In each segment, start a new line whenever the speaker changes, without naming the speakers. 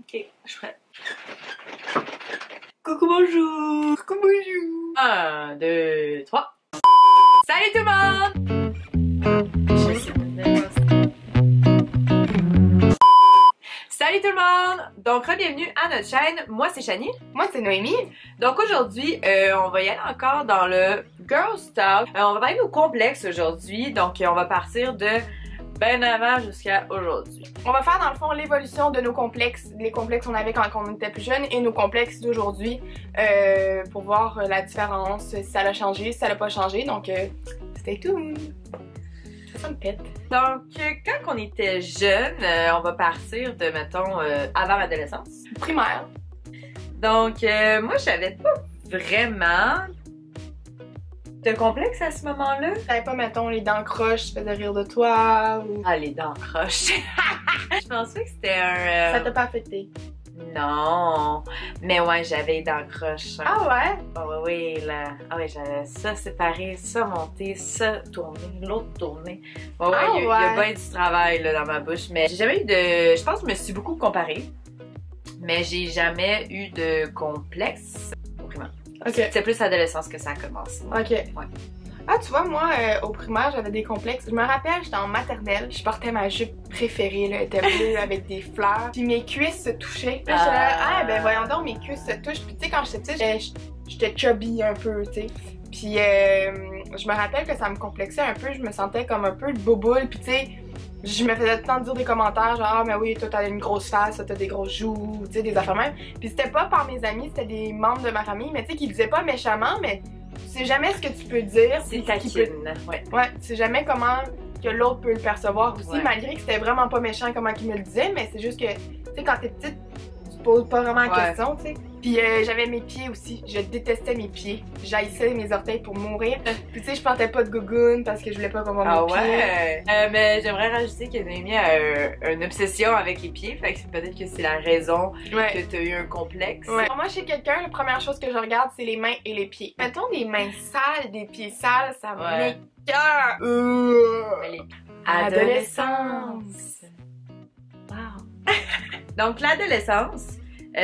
Ok, je suis prête. Coucou, bonjour!
Coucou, bonjour!
1, 2, 3. Salut tout le monde! Salut tout le monde! Donc, bienvenue à notre chaîne. Moi, c'est Chani.
Moi, c'est Noémie.
Donc, aujourd'hui, on va y aller encore dans le Girl Talk. On va parler de nos complexes aujourd'hui. Donc, on va partir de ben avant jusqu'à aujourd'hui.
On va faire dans le fond l'évolution de nos complexes, les complexes qu'on avait quand on était plus jeune et nos complexes d'aujourd'hui pour voir la différence, si ça a changé, si ça n'a pas changé. Donc, stay tuned! Ça me pète.
Donc, quand on était jeune, on va partir de, mettons, avant l'adolescence.
Primaire.
Donc, moi, j'avais pas vraiment de complexe à ce moment-là.
T'avais pas, mettons, les dents croches, tu faisais rire de toi ou...
Ah, les dents croches. Je pensais que c'était un...
Ça t'a pas affecté?
Non. Mais ouais, j'avais les dents croches.
Ah ouais?
Ah ouais, oui, là. Ah ouais, j'avais ça séparé, ça monté, ça tourné, l'autre tourné. Ouais, ouais, il y a bien du travail là, dans ma bouche. Mais j'ai jamais eu de... Je pense que je me suis beaucoup comparée. Mais j'ai jamais eu de complexe au primaire.
Ok.
C'est plus à l'adolescence que ça a commencé.
Ok.
Ouais.
Ah, tu vois, moi, au primaire, j'avais des complexes. Je me rappelle, j'étais en maternelle, je portais ma jupe préférée, là, elle était bleue avec des fleurs. Puis mes cuisses se touchaient. Là, j'étais là, ah, ben voyons donc, mes cuisses se touchent. Puis tu sais, quand j'étais petite, j'étais chubby un peu, tu sais. Puis je me rappelle que ça me complexait un peu, je me sentais comme un peu le boboule. Puis tu sais, je me faisais tout le temps dire des commentaires genre ah mais oui toi t'as une grosse face, toi t'as des grosses joues, tu sais des affaires même. Puis c'était pas par mes amis, c'était des membres de ma famille, mais tu sais qui disaient pas méchamment, mais tu sais jamais ce que tu peux dire.
C'est taquine, ouais.
Ouais, tu sais jamais comment que l'autre peut le percevoir aussi,
ouais.
Malgré que c'était vraiment pas méchant comment il me le disait, mais c'est juste que tu sais quand t'es petite, tu te poses pas vraiment la question, tu sais. Puis j'avais mes pieds aussi, je détestais mes pieds, j'haïssais mes orteils pour mourir. Puis tu sais, je portais pas de gougoune parce que je voulais pas qu'on voit mes pieds.
Ouais. Mais j'aimerais rajouter que Noémie a une obsession avec les pieds, fait que peut-être que c'est la raison que t'as eu un complexe.
Ouais. Moi, chez quelqu'un, la première chose que je regarde, c'est les mains et les pieds. Mettons des mains sales, des pieds sales, ça m'écoeure.
Adolescence. Wow. Donc l'adolescence.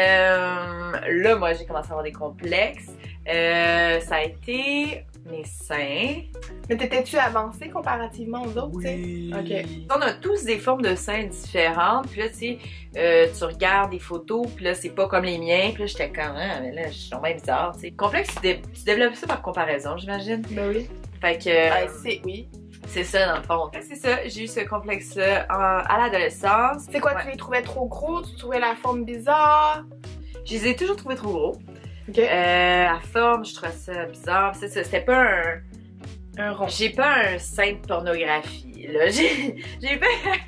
Là, moi, j'ai commencé à avoir des complexes. Ça a été mes seins.
Mais t'étais-tu avancée comparativement aux autres,
oui.
Tu sais? Ok.
On a tous des formes de seins différentes. Puis là, tu sais, tu regardes des photos, puis là, c'est pas comme les miens. Puis là, j'étais comme, ah, mais là, je suis bien bizarre, tu sais. Complexe, tu développes ça par comparaison, j'imagine.
Ben oui.
Fait que...
oui.
C'est ça, dans le fond. C'est ça, j'ai eu ce complexe-là à l'adolescence.
C'est quoi, tu les trouvais trop gros? Tu trouvais la forme bizarre?
Je les ai toujours trouvés trop gros.
Ok.
La forme, je trouvais ça bizarre. C'est ça, c'était pas
un rond.
J'ai pas un sein de pornographie, là. J'ai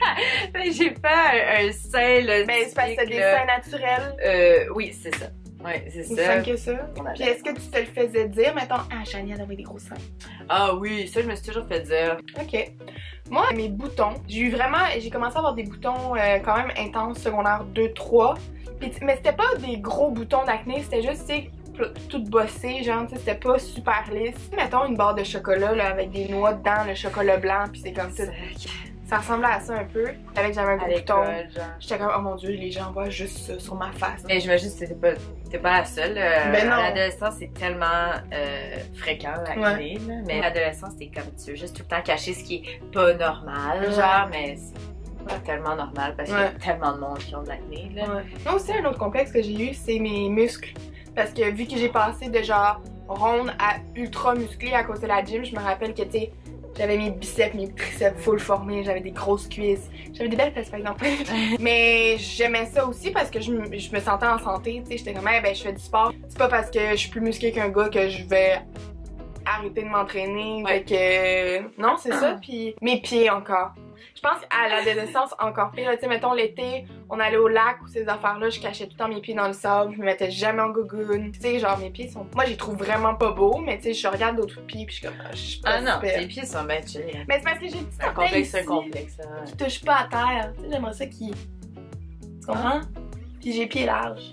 pas un sein, là.
Ben, c'est parce que t'as des seins naturels.
Oui, c'est ça. Ouais, c'est ça.
Aussi simple que ça. Puis est-ce que tu te le faisais dire, mettons, ah, Chani, elle avait des gros seins?
Ah oui, ça, je me suis toujours fait dire.
Ok. Moi, mes boutons, j'ai commencé à avoir des boutons quand même intenses, secondaire 2-3. Mais c'était pas des gros boutons d'acné, c'était juste, tu sais, tout bossé, genre, tu sais, c'était pas super lisse. Mettons une barre de chocolat, là, avec des noix dedans, le chocolat blanc, puis c'est comme tout. Ça ressemblait à ça un peu. Avec j'avais un gros bouton. J'étais comme, oh mon dieu, les gens voient juste ça sur ma face.
Mais j'imagine que t'es pas la seule.
Ben non.
L'adolescence, c'est tellement fréquent, l'acné, là. Mais l'adolescence, c'est comme tu veux juste tout le temps cacher ce qui est pas normal, genre, mais c'est pas tellement normal parce qu'il y a tellement de monde qui ont de l'acné, là.
Ouais. Moi aussi, un autre complexe que j'ai eu, c'est mes muscles. Parce que vu que j'ai passé de genre ronde à ultra musclée à cause de la gym, je me rappelle que, tu sais, j'avais mes biceps, mes triceps full formés, j'avais des grosses cuisses. J'avais des belles fesses par exemple. Mais j'aimais ça aussi parce que je me sentais en santé, tu sais. J'étais comme, hey, ben je fais du sport. C'est pas parce que je suis plus musclée qu'un gars que je vais arrêter de m'entraîner. Fait que, non, c'est ça. Puis mes pieds encore. Je pense qu'à l'adolescence, encore pire. Tu sais, mettons l'été, on allait au lac ou ces affaires-là, je cachais tout le temps mes pieds dans le sable, je me mettais jamais en gougoune. Tu sais, genre mes pieds sont... Moi, je les trouve vraiment pas beaux, mais tu sais, je regarde d'autres pieds puis je suis comme... Je suis pas
non,
super.
tes pieds sont bien chill.
Mais c'est parce que j'ai une petite
un complexe, un complexe.
qui touche pas à terre. Tu sais, j'aimerais ça qui... Tu comprends? Puis j'ai pieds larges.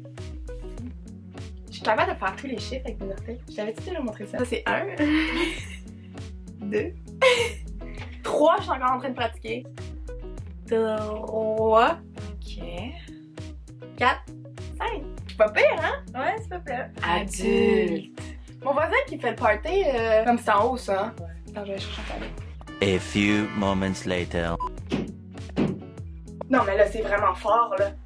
Je suis capable de faire tous les chiffres avec mes orteils. Je t'avais-tu déjà montré ça? Ça, c'est 1, 2, 3, je suis encore en train de pratiquer. 3.
Ok.
4, 5. C'est pas pire, hein?
Ouais, c'est pas pire. Adulte.
Mon voisin qui fait le party, comme c'est en haut, ça. Hein? Attends, je vais chercher un tablette.
A few moments later.
Non, mais là, c'est vraiment fort, là.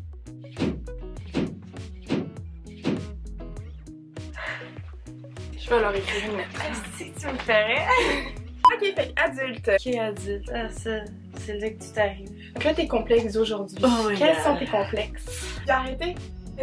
Je vais leur écrire une lettre.
Si tu me ferais.
Ok, fait adulte.
Ok, adulte. Ah, ça, c'est là que tu t'arrives.
Que tes complexes d'aujourd'hui? Quels sont tes complexes? J'ai arrêté.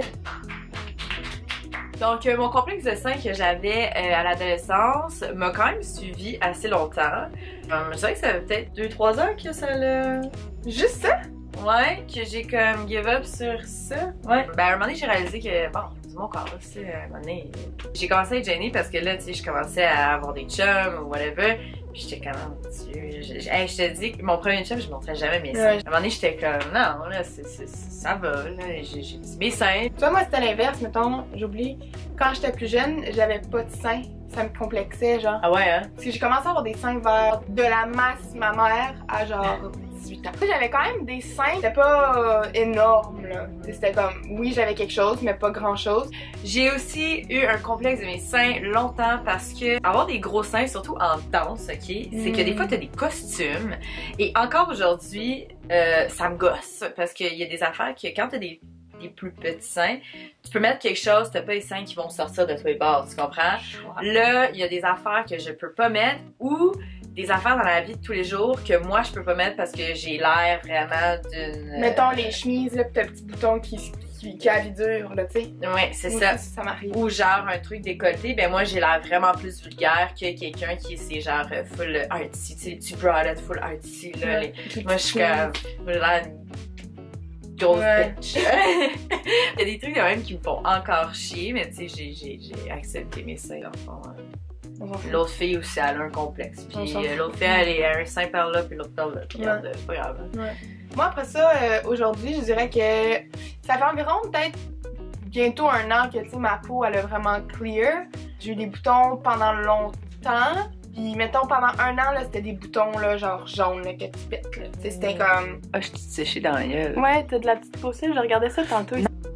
Donc, mon complexe de sein que j'avais à l'adolescence m'a quand même suivi assez longtemps. Je dirais que ça fait peut-être 2-3 ans que ça l'a...
Juste ça?
Ouais, que j'ai comme give up sur ça. Ouais. Ben, à un moment donné, j'ai réalisé que, bon, c'est mon corps, tu sais, à un moment donné, j'ai commencé à être gênée parce que là, tu sais, je commençais à avoir des chums ou whatever. Puis j'étais comme, oh mon Dieu, je te dis que mon premier chum, je montrais jamais mes seins. Ouais. À un moment donné, j'étais comme, non, là, ça va, là, j'ai mes seins.
Tu vois, moi, c'était l'inverse, mettons, j'oublie. Quand j'étais plus jeune, j'avais pas de seins. Ça me complexait, genre.
Ah ouais, hein?
Parce que j'ai commencé à avoir des seins vers de la masse ma mère à genre 18 ans. J'avais quand même des seins, c'était pas énorme, là. C'était comme, oui, j'avais quelque chose, mais pas grand chose.
J'ai aussi eu un complexe de mes seins longtemps parce que avoir des gros seins, surtout en danse, ok, c'est que des fois t'as des costumes. Et encore aujourd'hui, ça me gosse parce qu'il y a des affaires que quand t'as des plus petits seins, tu peux mettre quelque chose, t'as pas les seins qui vont sortir de tous les bords, tu comprends? Là, il y a des affaires que je peux pas mettre ou des affaires dans la vie de tous les jours que moi je peux pas mettre parce que j'ai l'air vraiment d'une...
Mettons les chemises, là, pis t'as le petit bouton qui a la vie dure, là, tu sais.
Ouais, c'est ça.
Ça m'arrive.
Ou genre un truc décolleté, ben moi j'ai l'air vraiment plus vulgaire que quelqu'un qui est genre full artsy, tu sais, du bralette full artsy, là.
Ouais,
moi je suis comme... j'ai l'air grosse bitch. Il y a des trucs de même qui me font encore chier, mais tu sais, j'ai accepté mes seins, dans le fond. L'autre fille aussi, elle a un complexe. Puis l'autre fille, elle a un sein par là, puis l'autre par là. Regarde, c'est pas grave.
Ouais. Moi, après ça, aujourd'hui, je dirais que ça fait environ peut-être bientôt 1 an que, tu sais, ma peau, elle a vraiment clear. J'ai eu des boutons pendant longtemps. Puis, mettons, pendant 1 an, là, c'était des boutons, là, genre jaunes, là, que tu pètes, là. Tu sais, c'était comme...
Ah, je t'ai séché dans la gueule.
Ouais, t'as de la petite peau, je regardais ça tantôt.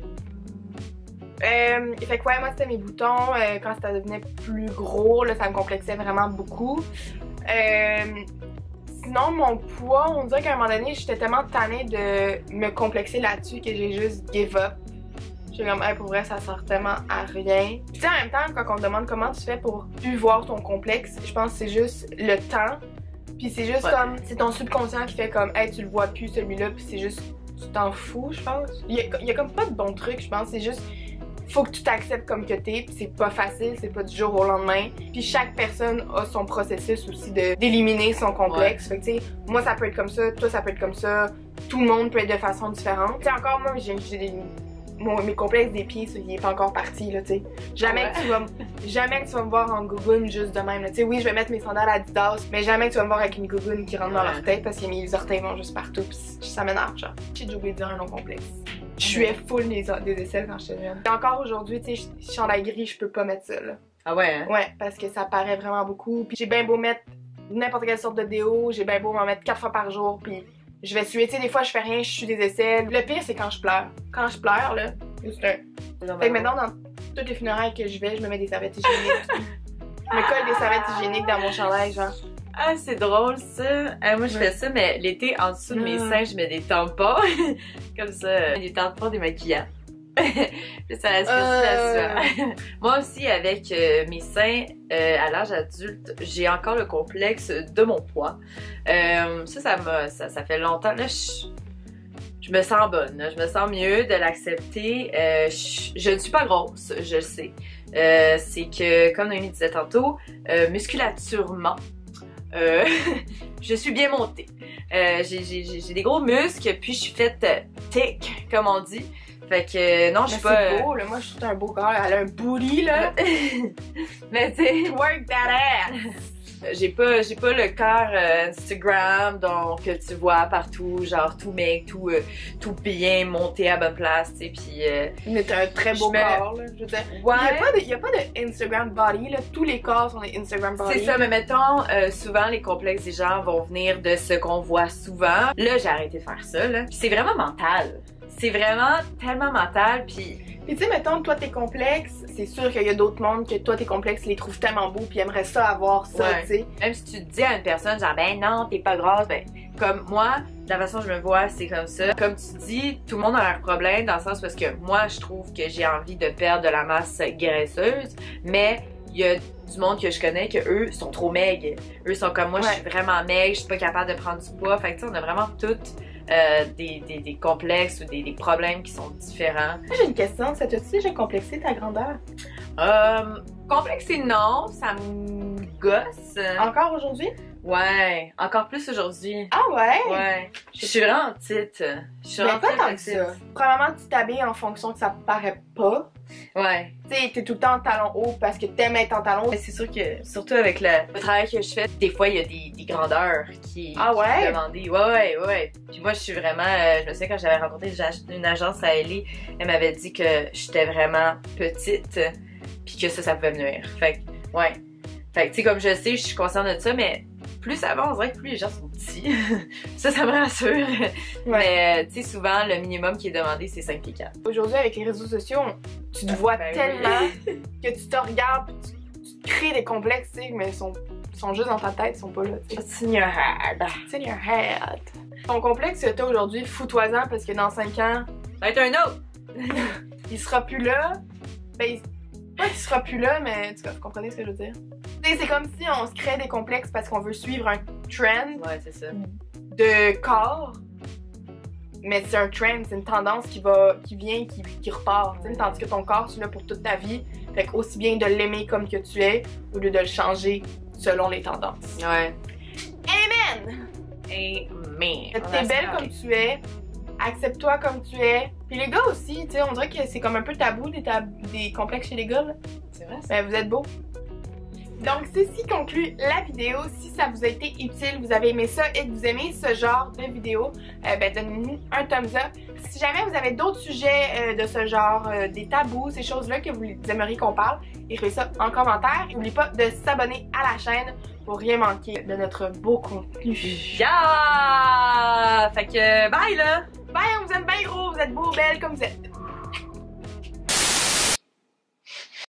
Fait que ouais, moi c'était mes boutons, quand ça devenait plus gros, là, ça me complexait vraiment beaucoup. Sinon, mon poids, on dirait qu'à un moment donné, j'étais tellement tannée de me complexer là-dessus que j'ai juste give up. J'étais comme, hey, pour vrai, ça sert tellement à rien. Puis tu sais, en même temps, quand on te demande comment tu fais pour plus voir ton complexe, je pense que c'est juste le temps. Puis c'est juste comme, c'est ton subconscient qui fait comme, hey, tu le vois plus celui-là, puis c'est juste, tu t'en fous, je pense. Il y a comme pas de bon truc, je pense, c'est juste... Faut que tu t'acceptes comme que t'es, pis c'est pas facile, c'est pas du jour au lendemain. Puis chaque personne a son processus aussi d'éliminer son complexe. Fait que tu sais, moi ça peut être comme ça, toi ça peut être comme ça, tout le monde peut être de façon différente. Tu sais, encore moi j'ai mes complexes des pieds, ça, il est pas encore parti, là, tu sais. Jamais que tu vas me voir en gougoune juste de même, là. Tu sais, oui, je vais mettre mes sandales Adidas, mais jamais que tu vas me voir avec une gougoune qui rentre dans l'orteil parce que mes orteils vont juste partout, pis ça m'énerve, genre. J'ai déjà oublié de dire un nom complexe. Je suis full des aisselles quand j'étais jeune. Et encore aujourd'hui, tu sais, chandail gris, je peux pas mettre ça, là.
Ah ouais, hein?
Ouais, parce que ça paraît vraiment beaucoup. Puis j'ai bien beau mettre n'importe quelle sorte de déo, j'ai bien beau m'en mettre 4 fois par jour, puis je vais suer. Tu sais, des fois, je fais rien, je suis des aisselles. Le pire, c'est quand je pleure. Quand je pleure, là, c'est un... Fait que maintenant, dans toutes les funérailles que je vais, je me mets des serviettes hygiéniques. Je me colle des serviettes hygiéniques dans mon chandail, genre.
Ah, c'est drôle ça. Moi, je fais ça, mais l'été, en dessous de mes seins, je mets des tampons. Comme ça, des tampons démaquillants. Ça la Moi aussi, avec mes seins à l'âge adulte, j'ai encore le complexe de mon poids. Ça fait longtemps. Là, je me sens bonne, là. Je me sens mieux de l'accepter. Je ne suis pas grosse, je le sais. C'est que, comme Noémie disait tantôt, musculaturement, je suis bien montée. J'ai des gros muscles, puis je suis faite thick, comme on dit. Fait que non, je suis pas...
C'est beau, là. Moi, je suis un beau corps. Elle a un booty, là.
Mais tu sais...
Work that ass!
J'ai pas le cœur Instagram donc que tu vois partout, genre tout mec, tout bien monté à bonne place, tu sais, puis...
Mais t'as un très beau corps, là, je veux dire. Ouais. Il y a pas de Instagram body, là, tous les corps sont des Instagram body.
C'est ça, mais mettons, souvent les complexes des gens vont venir de ce qu'on voit souvent. Là, j'ai arrêté de faire ça, là. Puis c'est vraiment mental. c'est vraiment tellement mental, puis
tu sais, mettons, toi t'es complexe, c'est sûr qu'il y a d'autres mondes que toi t'es complexe, les trouvent tellement beaux puis aimeraient ça avoir ça,
ouais.
tu sais.
Même si tu te dis à une personne genre ben non, t'es pas grosse, ben comme moi, de la façon dont je me vois, c'est comme ça. Comme tu dis, tout le monde a un problème dans le sens parce que moi, je trouve que j'ai envie de perdre de la masse graisseuse, mais il y a du monde que je connais que eux sont trop maigres. Eux sont comme moi, je suis vraiment maigre, je suis pas capable de prendre du poids. Fait que tu sais, on a vraiment toutes des complexes ou des problèmes qui sont différents.
J'ai une question, ça t'a-tu déjà complexé ta grandeur?
Complexé non, ça me gosse.
Encore aujourd'hui?
Ouais, encore plus aujourd'hui.
Ah ouais?
Ouais. Je suis vraiment petite. Je suis vraiment
pas tant que ça. Probablement tu t'habilles en fonction que ça paraît pas.
Ouais.
Tu sais, t'es tout le temps en talons hauts parce que t'aimes être en talons hauts.
C'est sûr que, surtout avec le travail que je fais, des fois il y a des grandeurs qui demandent. Ouais. Puis moi je suis vraiment, je me souviens quand j'avais rencontré une agence à LA, elle m'avait dit que j'étais vraiment petite, puis que ça pouvait me nuire. Fait que, ouais. Fait que tu sais, comme je sais, je suis consciente de ça, mais plus ça va, on dirait que plus les gens sont petits. ça me rassure. Mais tu sais, souvent, le minimum qui est demandé, c'est 5 pieds 4.
Aujourd'hui, avec les réseaux sociaux, tu te vois tellement que tu te regardes, tu te crées des complexes, tu sais, mais ils sont juste dans ta tête, ils sont pas là.
It's in your head.
It's in your head. Ton complexe que t'as aujourd'hui, fous-toi-en parce que dans 5 ans...
Ça va être un autre!
il sera plus là. Ben, pas qu'il sera plus là, mais en tout cas, vous comprenez ce que je veux dire? C'est comme si on se crée des complexes parce qu'on veut suivre un trend de corps. Mais c'est un trend, c'est une tendance qui vient, qui repart. Tandis que ton corps, tu l'as pour toute ta vie. Fait que aussi bien de l'aimer comme que tu es, au lieu de le changer selon les tendances.
Ouais.
Amen!
Amen!
T'es belle comme tu es. Accepte-toi comme tu es. Puis les gars aussi, tu sais, on dirait que c'est comme un peu tabou des complexes chez les gars, là.
C'est vrai?
Ben, vous êtes beaux. Donc, ceci conclut la vidéo. Si ça vous a été utile, vous avez aimé ça et que vous aimez ce genre de vidéo, ben donnez-nous un thumbs up. Si jamais vous avez d'autres sujets de ce genre, des tabous, ces choses-là que vous aimeriez qu'on parle, écrivez ça en commentaire. N'oubliez pas de s'abonner à la chaîne pour rien manquer de notre beau contenu.
Yeah! Fait que bye là!
Bye, on vous aime bien gros, vous êtes beaux, belles comme vous êtes.